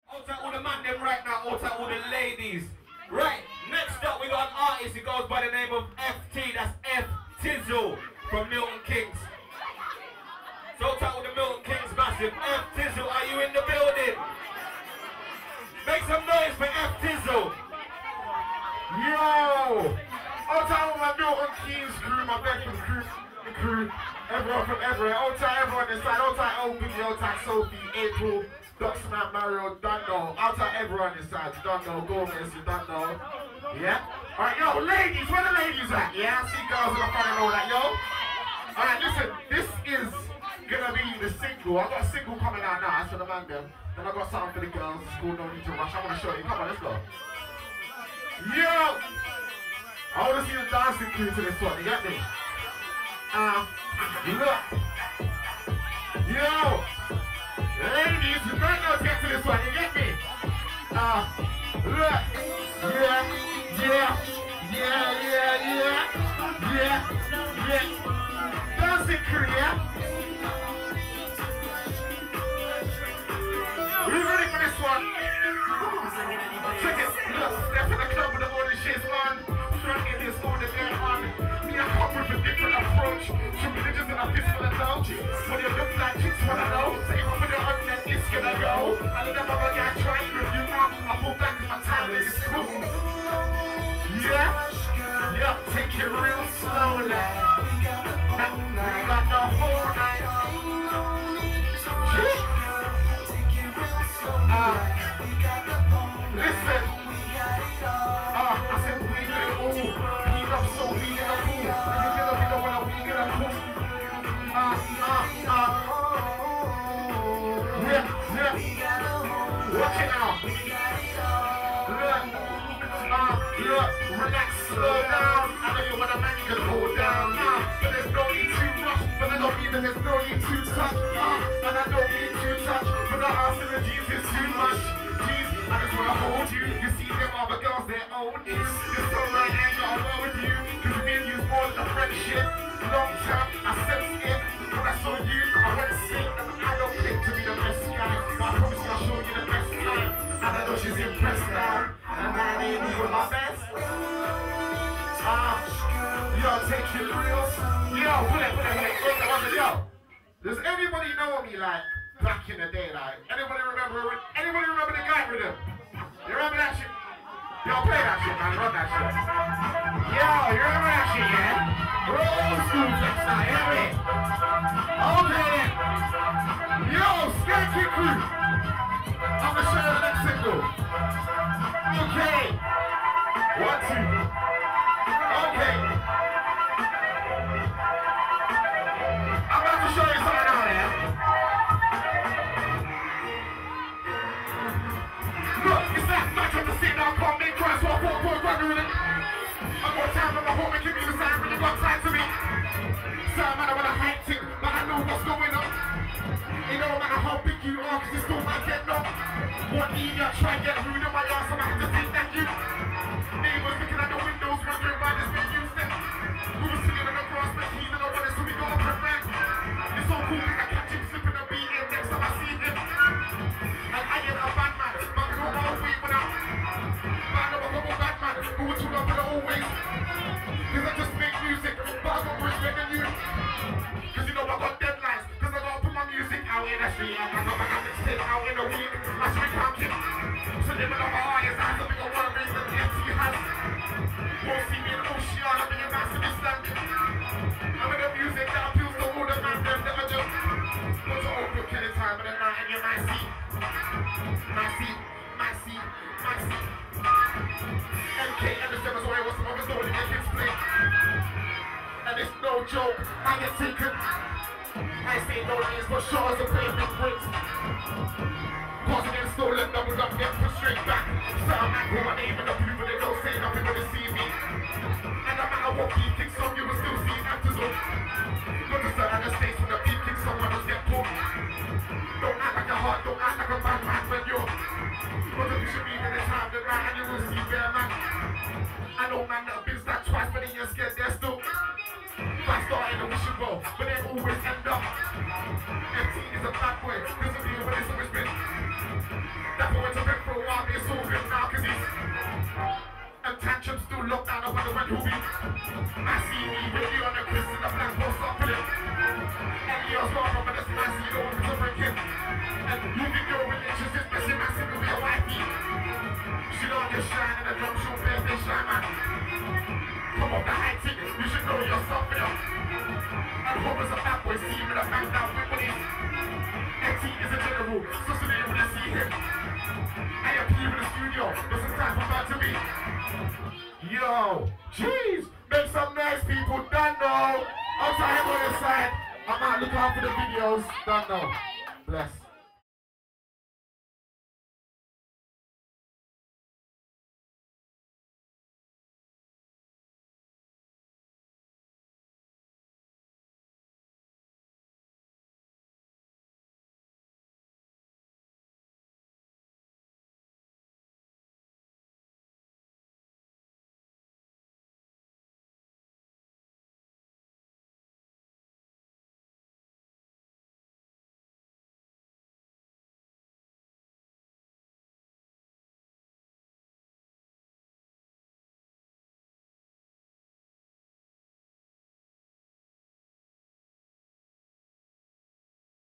Out to all the man them right now, out to all the ladies. Right, next up we got an artist who goes by the name of F-T, that's F-Tizzle from Milton Keynes. So out to all the Milton Keynes massive. F-Tizzle, are you in the building? Make some noise for F-Tizzle. Yo! Out to all my Milton Keynes crew, my Bedford crew, everyone from everywhere. Out to everyone inside, out to LB, out to Sophie, April, Duxman, Mario, Dundo, out to everyone inside, Dundo, Gomez, you Dundo. Yeah? Alright, yo, ladies, where the ladies at? Yeah, I see girls in the front and all that, yo. Alright, listen, this is gonna be the single. I got a single coming out now, that's for the man them. Then I got something for the girls, it's called No Need to Rush. I wanna show you, come on, let's go. Yo! I wanna see the dancing crew to this one, you get me? Look! Yo! Ladies, you might not get to this one, you get me? Look! Yeah! Dancing crew, yeah? We ready for this one? Check it, look, step in the club with all the shit's on. Front in this all the day on. Me, I come with a different approach. Two religions and a fistful of dough. When you look like chicks wanna know, say up with your hand and it's gonna go. I let the mother guy try to review now. I pull back in my time and it's cool. Yeah, take it real slow now. We got the whole night. Listen. I said we get it all. Beat up so we get a pool. You get a bit of what we get a pool. Watch it now. Look, relax, slow down. I know you want a man, you can hold down. But there's no need to rush. But I don't mean that there's no need to touch. And I don't need to touch. But the ass in the jeans is too much. Jeez, I just wanna hold you. You see them other girls, they're own you. You're so right, I ain't gotta roll with you. Cause me and you's more than a friendship. Long time, I sense it. When I saw you, I went sick. I don't claim to be the best guy. But I promise I'll show you the best time. And I know she's impressed now. And I ain't even my best. Yo, take it real. Yo, wait. Yo, does anybody know me like back in the day? Like, anybody remember the guy rhythm? You remember that shit? Yo, play that shit, man. Run that shit. Yo, you remember that shit, yeah? We're old school next time, you know what I mean? Okay then. Yo, Skanky Crew. I'm gonna show you the next single. Okay. 1, 2. Okay. I'm about to show you something now, yeah? Look, it's that match on the scene now. Can't make cries, so I thought boy, grab me with it. I got time on my home and give me the sign when you got time to me. So man, I wanna hide it, but I know what's going on. It don't matter how big you are, cause it still might get knocked. One idiot try and get rude in my ass, and I have to think that you. Neighbors looking at the windows, wondering why this been used then. We were sitting on the grass, but he's in the running, so we got up and ran. It's so cool, cause I catch him slipping a beat in next time I see him. And I ain't a bad man, but I don't know way without. But I know I'm a bad man, who would tune up with it always. Cause I just make music, but I got more respect than you. Cause you know I got deadlines, cause I gotta put my music out in the street. I got my mixtape out in the week, I street pumpkin. So they will have my eyes, I have to make a one reason the MC has. Won't see me in the ocean, I'll be a massive stand. I'm in the music that appeals to all the man them that I just want to open any time of the night and you might see. MK and the 7's where I was always going to get kids play. And it's no joke, I get taken. I say no names, but sure as a play big bricks. Causing them stolen, doubled up, get put straight back. Sound like who my name in the blue, but they don't say nothing when they see me. And no matter what beat kicks on, you will still see F-Tizzle. Got to start at the stage when the beat kicks on, when I get pulled. Don't act like a heart, don't act like a bad man when you're. But if you should be in the time to ride, and you will see bear man. I know man that have been stacked twice, but then you're scared, they're still. If I start starting to wish it well, but they always end up. F-T is a bad boy, doesn't deal with it's always been. That boy went to bed for a while, but it's all good now, cause he's and tantrums still locked down, I wonder when he'll be. I see me with you on the Chris in the black post up with it. And Leo's gone from this man, so you don't want to break him. And you think your relationship's messy, massive with your wifey. She don't just shine in the drum, she'll bear this shine, man. Come off the high ticket, you should know yourself, you know. And Homer's a bad boy, see him in the back down with what he's. F-T is a general, so soon you wouldn't see him. I appear in the studio, there's some time for that to be. Yo, jeez, make some nice people, done now. Outside on your side, I might look out for the videos, done now. Bless.